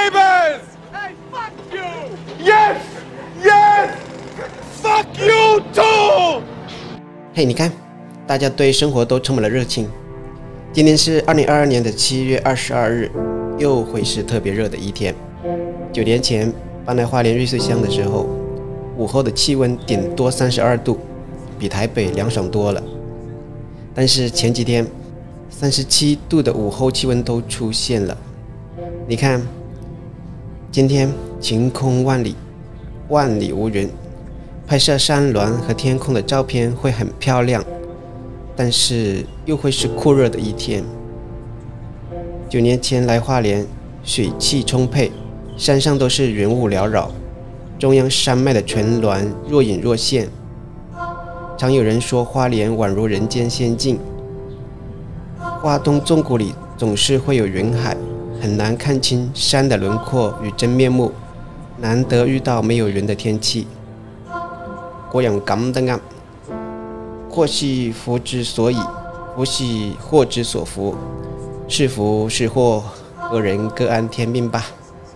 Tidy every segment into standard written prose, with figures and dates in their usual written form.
neighbors! Hey, fuck you! Yes! Yes! Fuck you too! 嘿，你看，大家对生活都充满了热情。今天是2022年的7月22日，又会是特别热的一天。9年前搬来花莲瑞穗乡的时候，午后的气温顶多32度，比台北凉爽多了。但是前几天37度的午后气温都出现了。你看，今天晴空万里，万里无云，拍摄山峦和天空的照片会很漂亮，但是又会是酷热的一天。9年前来花莲，水汽充沛，山上都是云雾缭绕，中央山脉的纯峦若隐若现。常有人说花莲宛如人间仙境，花东纵谷里总是会有云海，很难看清山的轮廓与真面目，难得遇到没有云的天气。果然咁得啱，或是福之所以，福是祸之所伏，是福是祸，各人各安天命吧。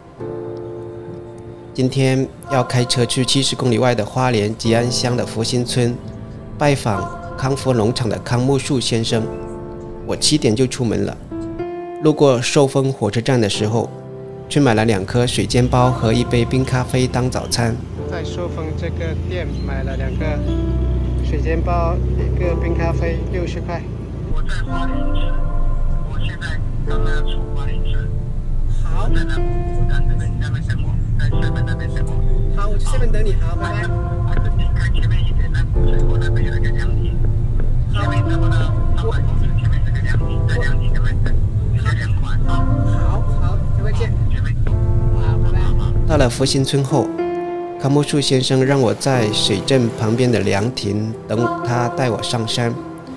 今天要开车去70公里外的花莲吉安乡的福兴村，拜访康福农场的康木树先生。我7点就出门了，路过寿丰火车站的时候，去买了2颗水煎包和1杯冰咖啡当早餐。在寿丰这个店买了2个水煎包，1个冰咖啡，60块。 我在花莲市，我现在刚刚出花莲市。好，在那火车站这边，你那边等我，在7门那边等我。 好，我去7门等你。好，拜拜。 还是你看前面一点，那水果那边有一个凉亭，前面差不多300公尺，前面这个凉亭，在凉亭那边等，比较凉快。 好，再会见。 前面。 好，拜拜。到了福兴村后，康木树先生让我在水镇旁边的凉亭等他带我上山。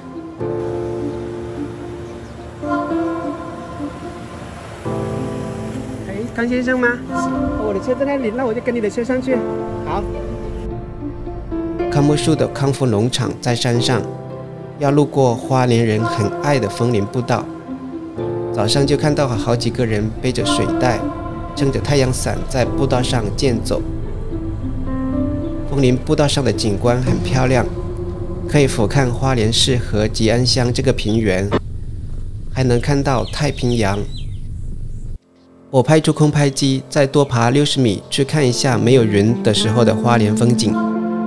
康先生吗？我的车在那里，那我就跟你的车上去。好。康木树的康福农场在山上，要路过花莲人很爱的枫林步道。早上就看到好几个人背着水袋，撑着太阳伞在步道上健走。枫林步道上的景观很漂亮，可以俯瞰花莲市和吉安乡这个平原，还能看到太平洋。我派出空拍机，再多爬60米去看一下没有云的时候的花莲风景。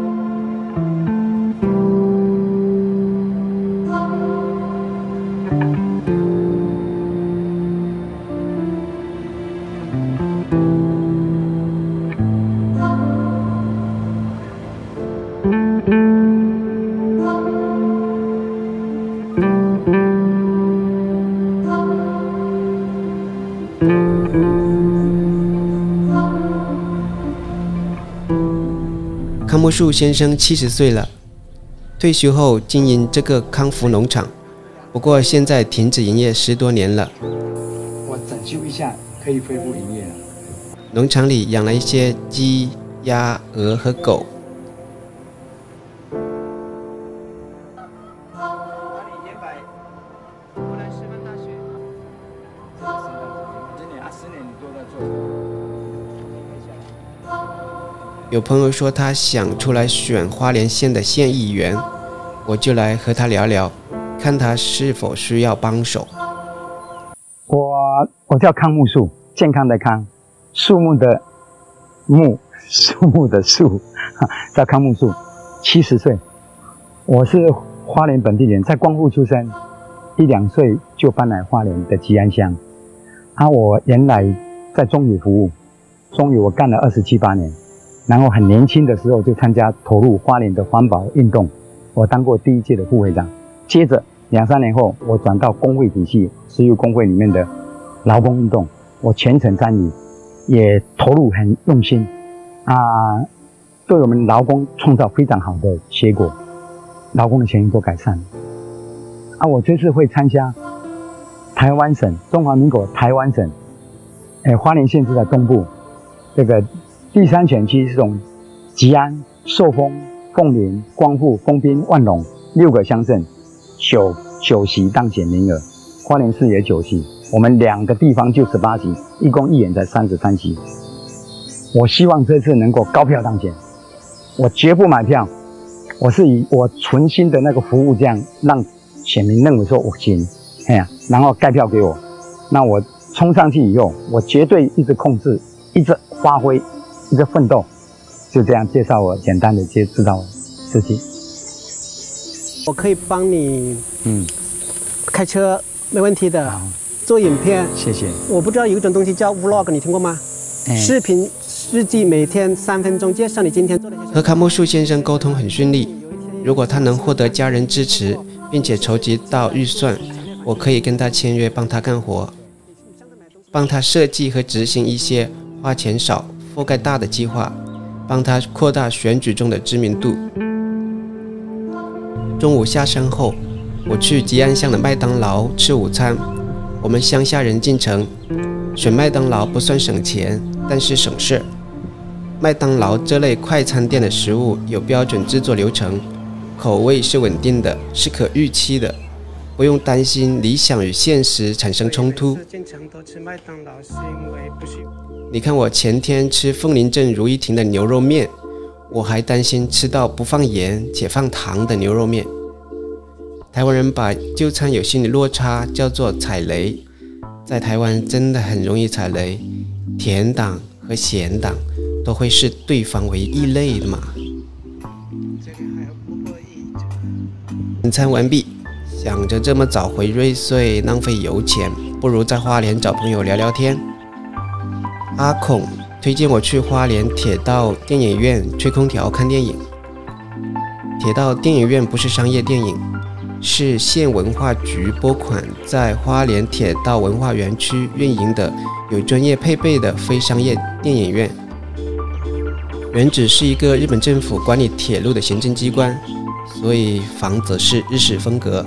康木树先生70岁了，退休后经营这个康福农场，不过现在停止营业10多年了。 我整修一下可以恢复营业了。 农场里养了一些鸡、鸭、鹅和狗。有朋友说他想出来选花莲县的县议员，我就来和他聊聊，看他是否需要帮手。 我叫康木树，健康的康，树木的木，树木的树，叫康木树，70岁。我是花莲本地人，在光复出生，1、2岁就搬来花莲的吉安乡。我原来在中油服务，中油我干了27、8年。然后很年轻的时候就投入花莲的环保运动，我当过第1届的副会长。接着2、3年后，我转到工会体系，石油工会里面的劳工运动，我全程参与，也投入很用心对我们劳工创造非常好的结果，劳工的权益都改善。我这次会参加台湾省，中华民国台湾省，花莲县是在东部，这个第3选区是从吉安、寿丰、凤林、光复、丰滨、万隆6个乡镇9席当选名额，花莲市也9席， 我们2个地方就18席，一共议员才33席。我希望这次能够高票当选，我绝不买票，我是以我存心的那个服务，这样让选民认为说我行，然后盖票给我。那我冲上去以后，我绝对一直控制，一直发挥，一直奋斗。就这样介绍我，简单的介绍自己。 我可以帮你，开车没问题的，做影片。谢谢。我不知道有一种东西叫 vlog， 你听过吗？视频日记，每天3分钟，介绍你今天做的。 和卡木树先生沟通很顺利，如果他能获得家人支持，并且筹集到预算，我可以跟他签约，帮他干活，帮他设计和执行一些花钱少、覆盖大的计划，帮他扩大选举中的知名度。中午下山后，我去吉安乡的麦当劳吃午餐。我们乡下人进城，选麦当劳不算省钱，但是省事。麦当劳这类快餐店的食物有标准制作流程，口味是稳定的，是可预期的，不用担心理想与现实产生冲突。你看我前天吃凤林镇如意亭的牛肉面，我还担心吃到不放盐且放糖的牛肉面。台湾人把就餐有心理落差叫做踩雷，在台湾真的很容易踩雷，甜党和咸党都会视对方为异类的嘛。晚餐完毕，想着这么早回瑞穗浪费油钱，不如在花莲找朋友聊聊天。阿孔推荐我去花莲铁道电影院吹空调看电影。铁道电影院不是商业电影，是县文化局拨款在花莲铁道文化园区运营的有专业配备的非商业电影院。原址是一个日本政府管理铁路的行政机关，所以房子是日式风格。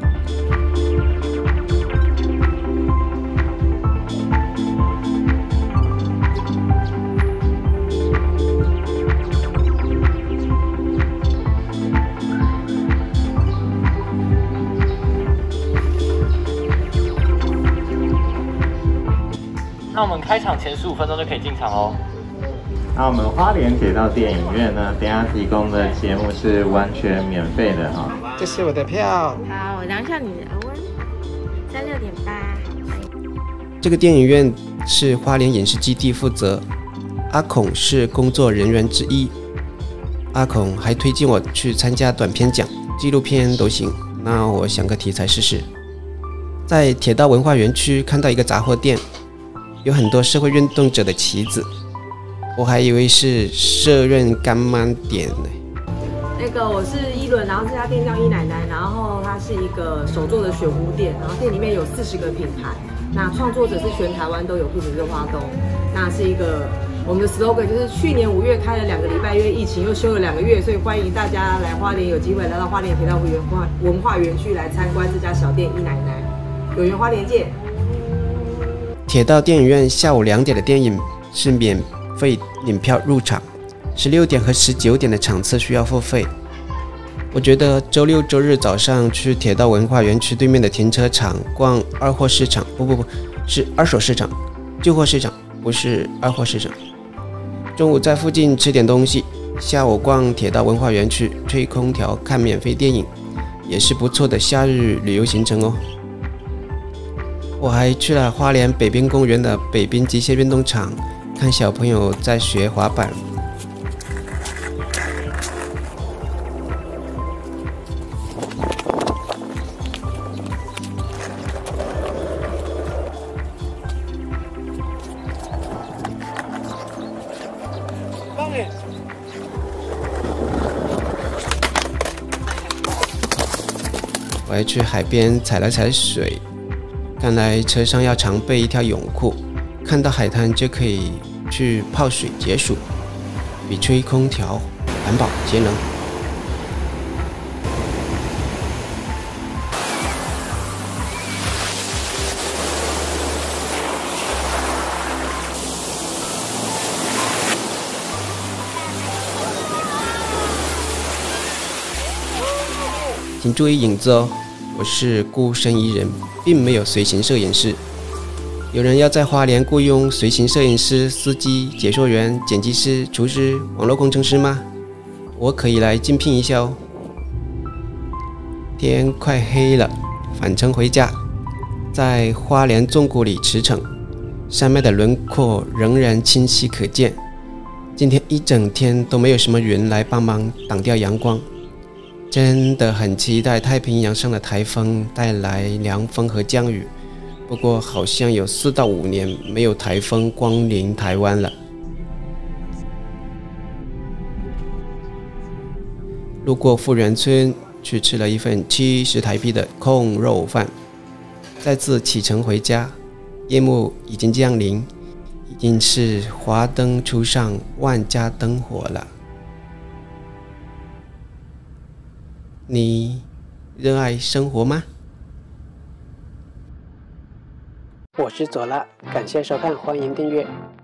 那我们开场前15分钟就可以进场哦。 那我们花莲铁道电影院呢，等一下提供的节目是完全免费的哈。 这是我的票。 好，我量一下你的额温，36.8。 这个电影院是花莲影视基地负责，阿孔是工作人员之一。阿孔还推荐我去参加短片奖，纪录片都行。那我想个题材试试。在铁道文化园区看到一个杂货店，有很多社会运动者的旗子，我还以为是社运干妈店呢。 那个我是一轮，然后这家店叫一奶奶，然后它是一个手做的雪壶店，然后店里面有40个品牌，那创作者是全台湾都有，不止热花东。那是一个我们的 slogan 就是去年5月开了2个礼拜，因为疫情又休了2个月，所以欢迎大家来花莲，有机会来到花莲铁道文化园区来参观这家小店一奶奶。有缘花莲见。 铁道电影院下午2点的电影是免费领票入场，16点和19点的场次需要付费。我觉得周六周日早上去铁道文化园区对面的停车场逛二货市场，不是二手市场，旧货市场，不是二货市场。中午在附近吃点东西，下午逛铁道文化园区吹空调看免费电影，也是不错的夏日旅游行程哦。我还去了花莲北滨公园的北滨机械运动场，看小朋友在学滑板。我还去海边踩了踩水。看来车上要常备一条泳裤，看到海滩就可以去泡水解暑，比吹空调环保节能。请注意影子哦，我是孤身一人，并没有随行摄影师， 有人要在花莲雇佣随行摄影师、司机、解说员、剪辑师、厨师、网络工程师吗？我可以来竞聘一下哦。天快黑了，返程回家，在花莲纵谷里驰骋，山脉的轮廓仍然清晰可见。今天一整天都没有什么云来帮忙挡掉阳光，真的很期待太平洋上的台风带来凉风和降雨。不过好像有4到5年没有台风光临台湾了。路过富人村，去吃了一份70台币的控肉饭，再次启程回家。夜幕已经降临，已经是华灯初上，万家灯火了。你热爱生活吗？ 我是左拉，感谢收看，欢迎订阅。